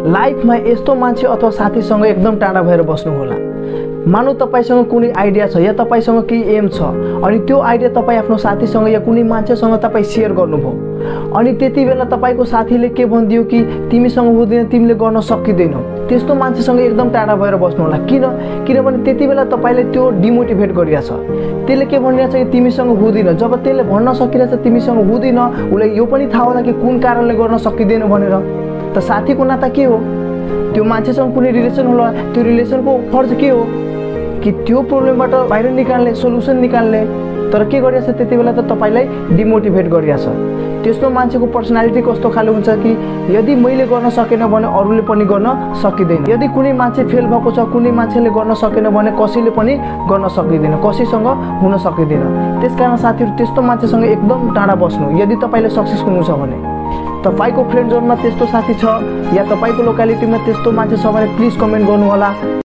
लाइफमा यस्तो मान्छे अथवा साथीसँग एकदम टाढा भएर बस्नु होला। मानौ तपाईसँग कुनै आइडिया छ या तपाईसँग केही एम छ अनि त्यो आइडिया तपाईँ आफ्नो साथीसँग या कुनै मान्छेसँग तपाईँ सेयर गर्नुभयो अनि त्यति बेला तपाईको साथीले के भनिदियो कि तिमीसँग हुँदैन, तिमीले गर्न सकिँदैनौ। त्यस्तो मान्छेसँग एकदम टाढा भएर बस्नु होला। किनभने त्यति बेला तपाईले त्यो डिमोटिभेट गरिरहेछ। त्यसले के भनिरहेछ कि तिमीसँग हुँदैन। जब त्यसले भन्न सकिरहेछ तिमीसँग हुँदैन, उसलाई यो पनि थाहा होला कि कुन कारणले गर्न सकिँदैन भनेर। त साथीको नाता के हो? त्यो मान्छेसँग कुनै रिलेसन होला, त्यो रिलेसनको फर्ज के हो कि त्यो प्रब्लमबाट बाहिर निकाल्ने, सोलुसन निकाल्ने। तर के गरिरहेछ त्यति बेला त तपाईलाई डिमोटिभेट गरिरहेछ। त्यस्तो मान्छेको पर्सनालिटी कस्तो खाले हुन्छ कि यदि मैले गर्न सकेन भने अरूले पनि गर्न सकिँदैन। यदि कुनै मान्छे फेल भएको छ, कुनै मान्छेले गर्न सकेन भने कसैले पनि गर्न सकिँदैन, कसैसँग हुन सकिँदैन। त्यसकारण साथीहरू त्यस्तो मान्छेसँग एकदम टाढा बस्नु यदि तपाईले सक्सेस हुनु छ भने। तपाईको फ्रेन्ड जोनमा त्यस्तो साथी छ या तपाईको लोकालिटीमा त्यस्तो मान्छे छ भने प्लिज कमेन्ट गर्नु होला।